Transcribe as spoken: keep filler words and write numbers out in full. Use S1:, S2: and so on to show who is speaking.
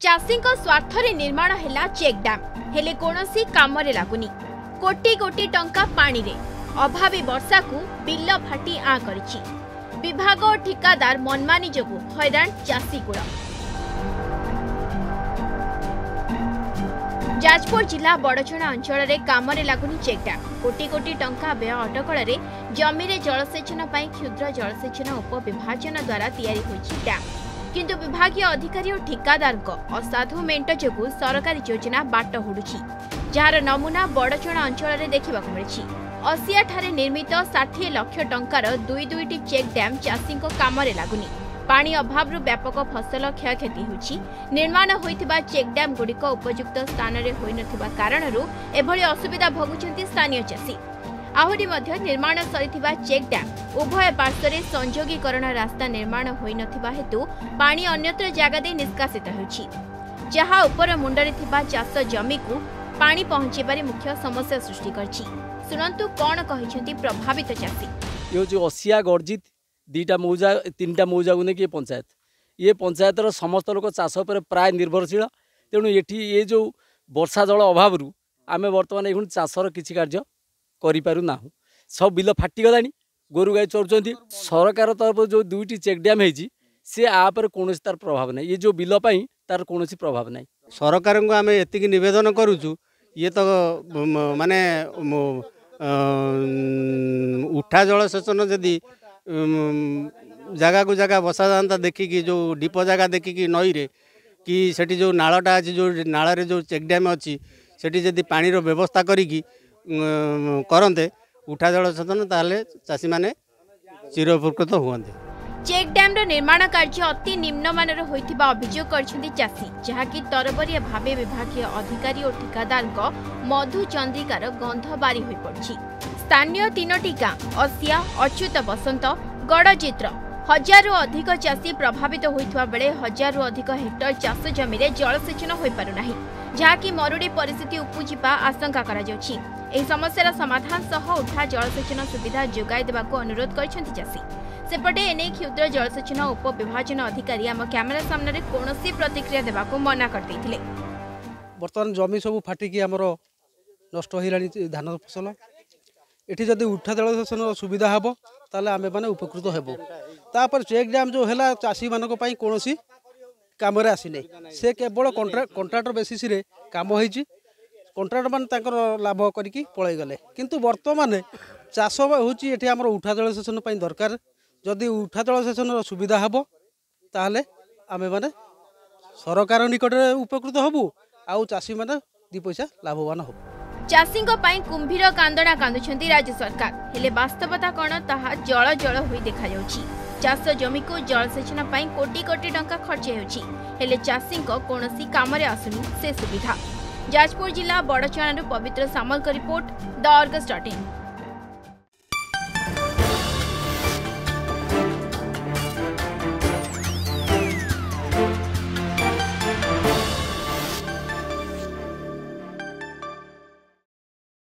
S1: चाषी स्वार्थ रे निर्माण हैला चेक डैम हेले कोनोसी काम रे लागुनी। कोटी कोटी टंका पानी रे अभावी वर्षा को बिल फाटी आ करिछि। विभाग और ठिकादार मनमानी जोगु हैरान चाषी कूल। जाजपुर जिला बड़चणा अंचल रे काम रे लागुनी चेक डैम। कोटी कोटी टंका व्यय अटकल रे जमी रे जलसेचन पई क्षुद्र जलसेचन उपविभाजन द्वारा तैयारी होइछि डैम। किंतु विभागीय अधिकारी और ठिकादार असाधु मेंट जोगु सरकारी योजना बाट हुडुछि, जार नमूना बड़चणा अंचल रे देखिबा को मिलछि। असिया ठारे निर्मित साठ लाख टंकार दुई दुईटी चेक डैम चाषी काम रे लागुनी। पानी अभाव व्यापक फसल क्षयक्षति होछि। निर्माण होइतिबा चेक डैम गुड़िक उपयुक्त स्थान रे होई नथिबा कारणरू एभली असुविधा भोगुछन्ति स्थानीय चाषी। आहुरी मध्य निर्माण सरिथिबा चेक डैम उभय पार्श्वरे संयोगीकरण रास्ता निर्माण होई नथिबा हेतु पानी अन्यत्र जगह दे निष्कासित होछि, जहा उपर मुंडरे थिबा चाष जमी को पानी पहुंचे बारे मुख्य समस्या सृष्टि करछि। सुनंतु कोन कहिसेंति प्रभावित चाषी।
S2: यो जो असिया गर्जित दीटा मौजा तीनटा मौजा को नेकी पंचायत ये पंचायतर समस्त लोक चाष पर प्राय निर्भरशील। तेणु एठी ये जो वर्षा जल अभाव आमे वर्तमान एखुन चाषर किछि कार्य करि पारु नाहु। सब बिल फाटिगला, गोरु गाय चरुचंती। सरकार तरफ जो दुईटी चेक डैम है सी आपर कौन तार प्रभाव ना, ये जो बिल पाई तार कौन प्रभाव ना।
S3: सरकार को आम एति नवेदन करुचु, ये तो माने उठा जलसेचन जदि जगह को जगह बसा जाता देखिकी, जो डीप जगह देखिकी नई रे कि सेठी जो नालटा अच्छी जो नाल रे जो चेक डैम अच्छी सेठी जदि पानी रो व्यवस्था करिकी करते उठा जलसेचन ताले चाषी माने चिरउपकृत हुअन्ते।
S1: चेक डैम रो निर्माण कार्य अति निम्न मानर होइतिबा अभियोग करछन्ती चाषी, जहाकी तरबरिया भावे विभागीय अधिकारी और ठिकादार मधु चंद्रिकार गंध बारी होई पड़छि। स्थानीय तीनोटी गाँ असिया, अच्युत बसंत, गड़चित्र हजार अधिक चाषी प्रभावित होइथवा बेले हजार अधिक हेक्टर चाष जमी रे जलसेचन होई पारु नाही, जहाकी मरुड़ी परिस्थिति उपजिबा आशंका करा जाउछि। एही समस्यार समाधान सह उठा जलसेचन सुविधा जोगाई देबाको अनुरोध करछन्ती चाषी। सेपटे एने क्षुद्र जलसेचन उपविभाजन अधिकारी आम कैमेरा सामने कौनसी प्रतिक्रिया देबाको मना कर दैथिले।
S4: वर्तमान जमी सब फाटिकी आमर नष्ट होइलानी धान फसल। एठी जदि उठा जलसेचन सुविधा हेबो ताले आमे माने उपकृत हेबो। तापर चेक डैम जो हैला चाषी मानको पई कोनोसी काम रे आसी नै, से केवल कॉन्ट्रैक्ट कॉन्ट्रैक्टर बेसिस रे काम होईची। कॉन्ट्रैक्टर मान तांकर लाभ करिकी पळै गले, किंतु वर्तमान चाष होची एठी हमर उठा जलसेचन पई दरकार। जदि उठा जलसेचन सुविधा हेबो ताले आमे माने सरकार निकट रे उपकृत हेबु, आउ चाषी माने दि पैसा लाभवान हेबु।
S1: चाषी कुंभीर कांदना कांदुछंती राज्य सरकार, हेले वास्तवता कौन ताहा जल जल होई देखा जाउछि। चाष जमी को जलसेचन पई कोटी कोटी टंका खर्च हेउछि, हेले चाषी कोनोसी काम रे आसुनी से सुविधा। जाजपुर जिला बड़चणारू पवित्र सामल का report, the Argus dot in.